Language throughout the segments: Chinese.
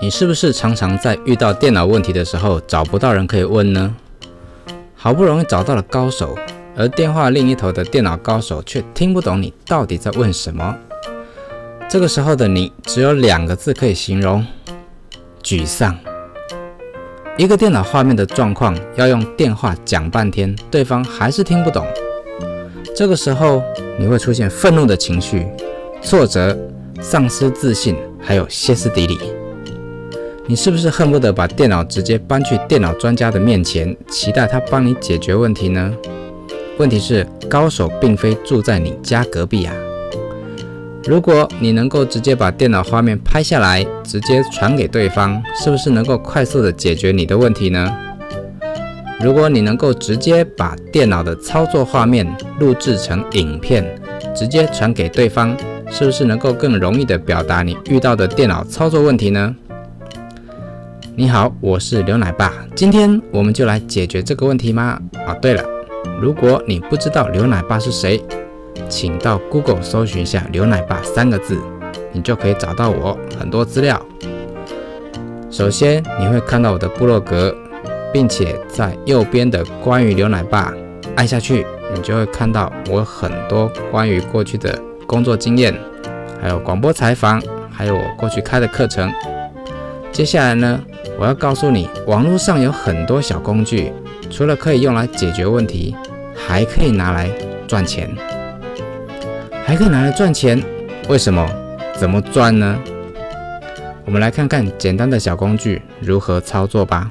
你是不是常常在遇到电脑问题的时候找不到人可以问呢？好不容易找到了高手，而电话另一头的电脑高手却听不懂你到底在问什么。这个时候的你只有2个字可以形容：沮丧。一个电脑画面的状况要用电话讲半天，对方还是听不懂。这个时候你会出现愤怒的情绪、挫折、丧失自信，还有歇斯底里。你是不是恨不得把电脑直接搬去电脑专家的面前，期待他帮你解决问题呢？问题是，高手并非住在你家隔壁啊。如果你能够直接把电脑画面拍下来，直接传给对方，是不是能够快速的解决你的问题呢？如果你能够直接把电脑的操作画面录制成影片，直接传给对方，是不是能够更容易的表达你遇到的电脑操作问题呢？你好，我是刘奶爸，今天我们就来解决这个问题吗？对了，如果你不知道刘奶爸是谁，请到 Google 搜寻一下刘奶爸3个字，你就可以找到我很多资料。首先你会看到我的部落格，并且在右边的关于刘奶爸按下去，你就会看到我很多关于过去的工作经验，还有广播采访，还有我过去开的课程。接下来呢，我要告诉你，网络上有很多小工具，除了可以用来解决问题，还可以拿来赚钱。为什么？怎么赚呢？我们来看看简单的小工具如何操作吧。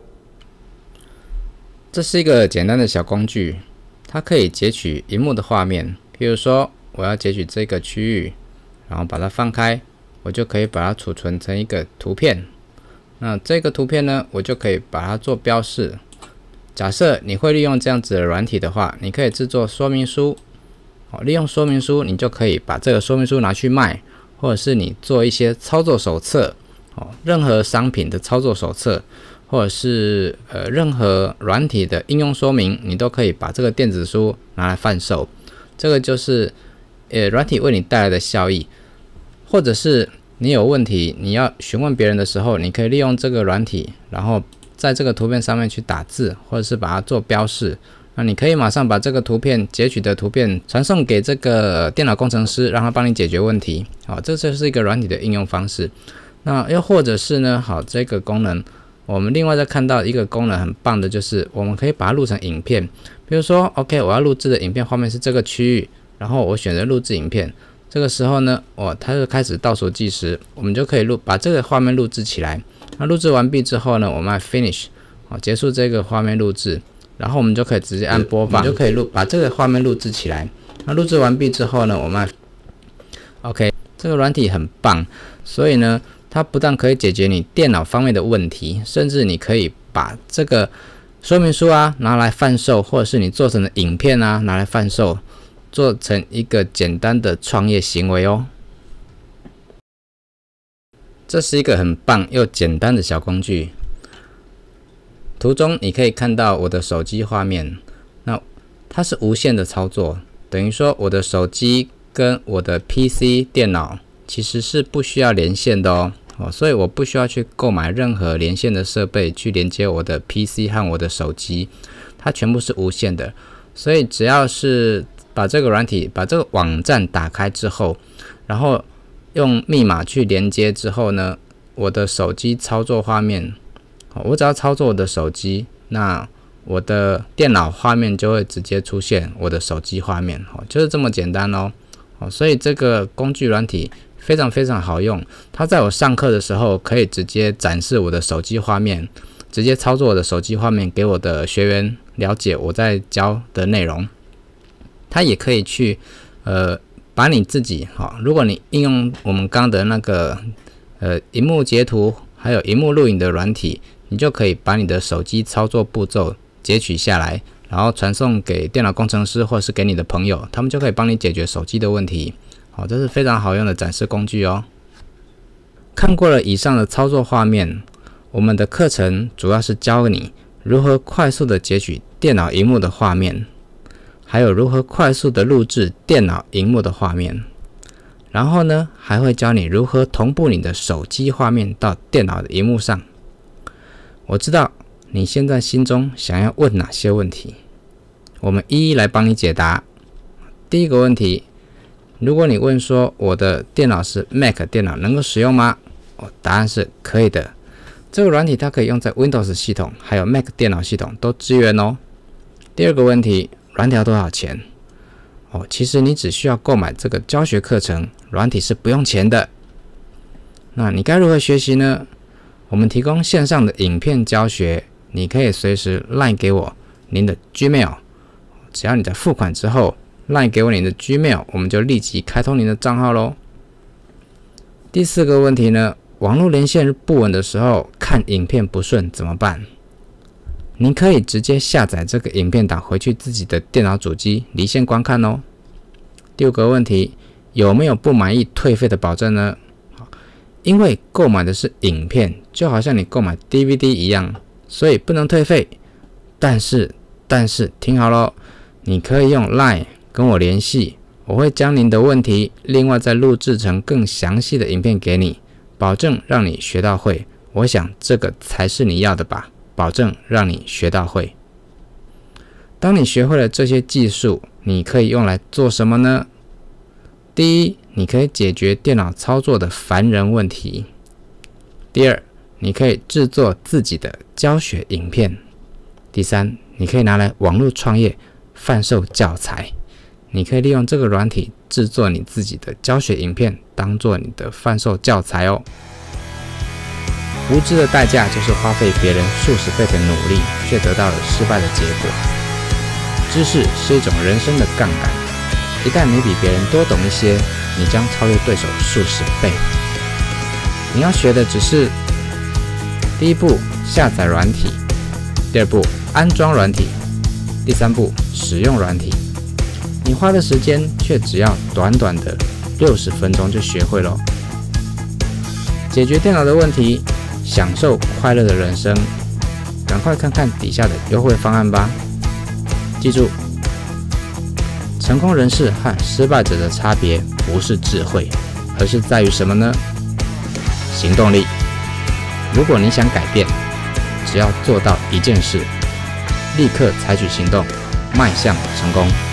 这是一个简单的小工具，它可以截取萤幕的画面。比如说，我要截取这个区域，然后把它放开，我就可以把它储存成一个图片。那这个图片呢，我就可以把它做标示。假设你会利用这样子的软体的话，你可以制作说明书。利用说明书，你就可以把这个说明书拿去卖，或者是你做一些操作手册，任何商品的操作手册，或者是任何软体的应用说明，你都可以把这个电子书拿来贩售。这个就是软体为你带来的效益。或者是你有问题，你要询问别人的时候，你可以利用这个软体，然后在这个图片上面去打字，或者是把它做标示。那你可以马上把这个图片截取的图片传送给这个电脑工程师，让他帮你解决问题。这就是一个软体的应用方式。那又或者是呢，这个功能我们另外再看到一个功能很棒的，就是我们可以把它录成影片。比如说 OK， 我要录制的影片画面是这个区域，然后我选择录制影片。这个时候呢，它就开始倒数计时，我们就可以把这个画面录制起来。那录制完毕之后呢，我们按 Finish， 结束这个画面录制，然后我们就可以直接按播放，就可以把这个画面录制起来。那录制完毕之后呢，我们按 OK， 这个软体很棒，所以呢，它不但可以解决你电脑方面的问题，甚至你可以把这个说明书拿来贩售，或者是你做成的影片拿来贩售，做成一个简单的创业行为哦。这是一个很棒又简单的小工具。图中你可以看到我的手机画面，那它是无线的操作，等于说我的手机跟我的 PC 电脑其实是不需要连线的哦，所以我不需要去购买任何连线的设备去连接我的 PC 和我的手机，它全部是无线的。所以只要是把这个软体、把这个网站打开之后，然后用密码去连接之后呢，我的手机操作画面，我只要操作我的手机，那我的电脑画面就会直接出现我的手机画面，就是这么简单哦。所以这个工具软体非常非常好用，它在我上课的时候可以直接展示我的手机画面，直接操作我的手机画面给我的学员了解我在教的内容。它也可以去把你自己如果你应用我们刚的那个萤幕截图还有萤幕录影的软体，你就可以把你的手机操作步骤截取下来，然后传送给电脑工程师或是给你的朋友，他们就可以帮你解决手机的问题。这是非常好用的展示工具哦。看过了以上的操作画面，我们的课程主要是教你如何快速的截取电脑萤幕的画面，还有如何快速的录制电脑萤幕的画面。 然后呢，还会教你如何同步你的手机画面到电脑的萤幕上。我知道你现在心中想要问哪些问题，我们一一来帮你解答。第一个问题，如果你问说我的电脑是 Mac 电脑，能够使用吗？答案是可以的。这个软体它可以用在 Windows 系统还有 Mac 电脑系统都支援哦。第二个问题，软体要多少钱？其实你只需要购买这个教学课程，软体是不用钱的。那你该如何学习呢？我们提供线上的影片教学，你可以随时 LINE 给我您的 Gmail， 只要你在付款之后 LINE 给我您的 Gmail， 我们就立即开通您的账号咯。第四个问题呢，网络连线不稳的时候，看影片不顺怎么办？您可以直接下载这个影片档回去自己的电脑主机离线观看哦。第五个问题，有没有不满意退费的保证呢？因为购买的是影片，就好像你购买 DVD 一样，所以不能退费。但是听好咯，你可以用 LINE 跟我联系，我会将您的问题另外再录制成更详细的影片给你，保证让你学到会。我想这个才是你要的吧，保证让你学到会。当你学会了这些技术，你可以用来做什么呢？第一，你可以解决电脑操作的烦人问题。第二，你可以制作自己的教学影片。第三，你可以拿来网络创业，贩售教材。你可以利用这个软体制作你自己的教学影片，当做你的贩售教材哦。无知的代价就是花费别人数十倍的努力，却得到了失败的结果。知识是一种人生的杠杆，一旦你比别人多懂一些，你将超越对手数十倍。你要学的只是第一步下载软体，第二步安装软体，第三步使用软体。你花的时间却只要短短的60分钟就学会了。解决电脑的问题，享受快乐的人生，赶快看看底下的优惠方案吧。记住，成功人士和失败者的差别不是智慧，而是在于什么呢？行动力。如果你想改变，只要做到一件事，立刻采取行动，迈向成功。